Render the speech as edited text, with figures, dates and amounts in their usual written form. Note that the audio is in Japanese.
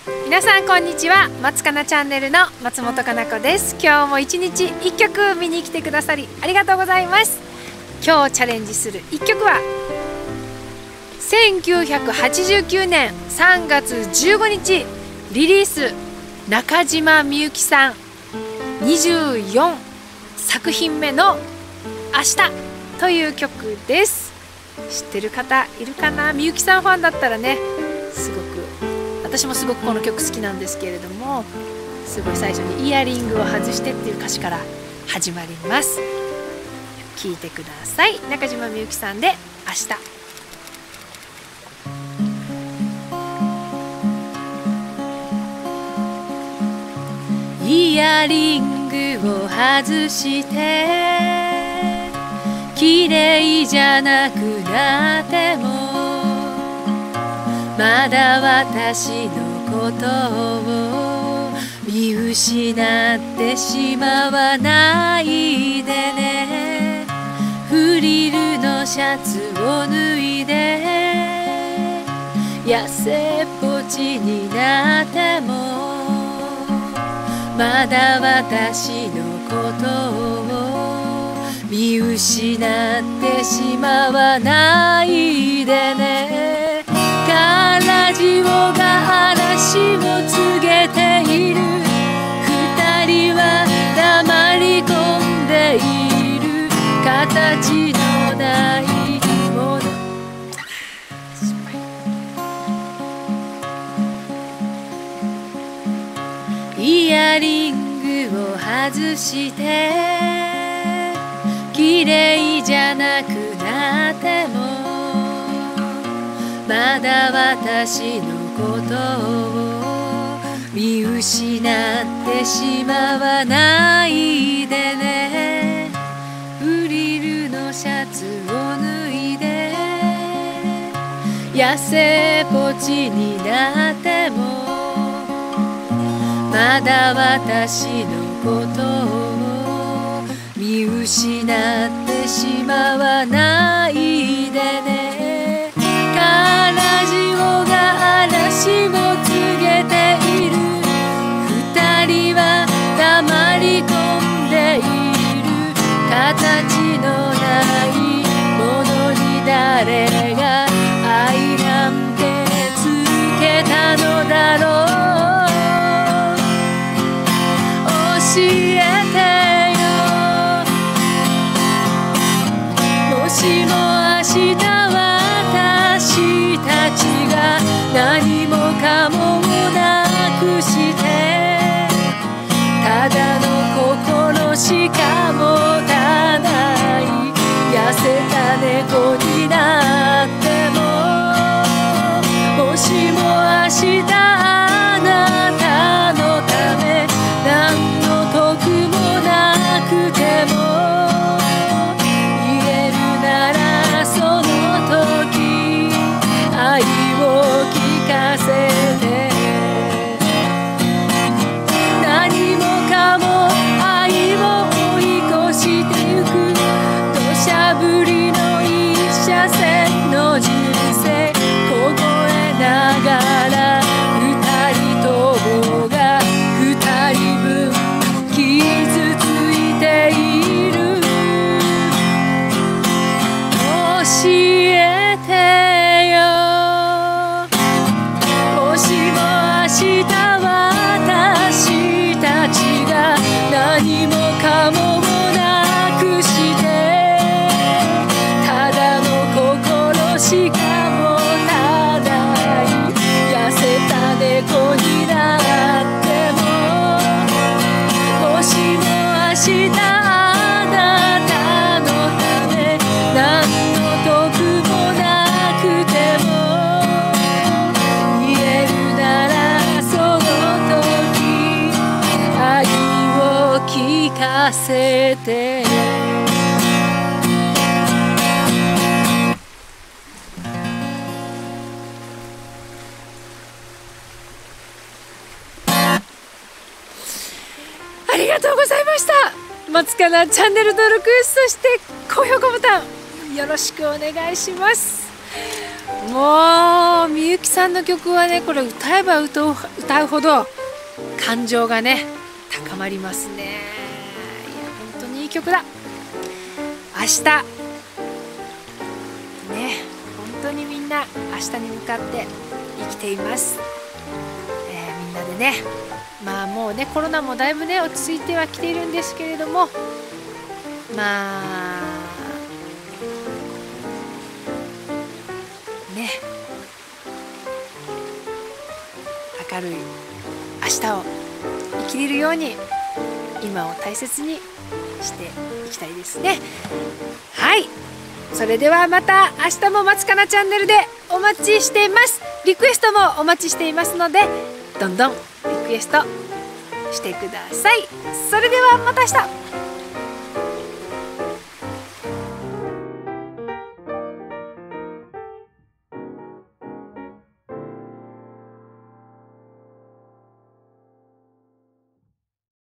皆さんこんにちは。松かなチャンネルの松本かな子です。今日も一日一曲見に来てくださりありがとうございます。今日チャレンジする一曲は1989年3月15日リリース、中島みゆきさん24作品目の明日という曲です。知ってる方いるかな。みゆきさんファンだったらね、私もすごくこの曲好きなんですけれども、すごい最初にイヤリングを外してっていう歌詞から始まります。聴いてください。中島みゆきさんで明日。イヤリングを外して綺麗じゃなくなってもまだ私のことを見失ってしまわないでね。フリルのシャツを脱いで痩せっぽちになってもまだ私のことを見失ってしまわないでね。ラジオが嵐を告げている。二人は黙り込んでいる。形のないもの。イヤリングを外して綺麗じゃなくなってもまだ私のことを見失ってしまわないでね。フリルのシャツを脱いで痩せぽちになってもまだ私のことを見失ってしまわないでね。ラジオが嵐を告げている。二人は黙り込んでいる。形のないものに誰が愛なんてつけたのだろう。教えてよ。もしも明日私たちが何もかもなくしてただの心しか持たない痩せた猫になってももしも明日あなたのため何の得もなくても言えるならその時愛を聞かせて何もかも愛を追い越してゆく土砂降りの一車線の人生凍えながら二人ともが二人分傷ついている。教えてよ。もしも明日私たちが何もかもなくしてただの心しか持たない痩せた猫になってももしも明日あなたのため何の得もなくても言えるならその時愛を聞かせて。ありがとうございました。松かなチャンネル登録、そして高評価ボタンよろしくお願いします。 もうみゆきさんの曲はね、これ歌えば歌うほど感情がね高まりますね。いや本当にいい曲だ。明日ね、本当にみんな明日に向かって生きています。みんなでね、まあもうねコロナもだいぶね落ち着いてはきているんですけれども、まあね、明るい明日を生きれるように今を大切にしていきたいですね。はい、それではまた明日もまつかなチャンネルでお待ちしています。リクエストもお待ちしていますので、どんどんリクエストしてください。それではまた明日。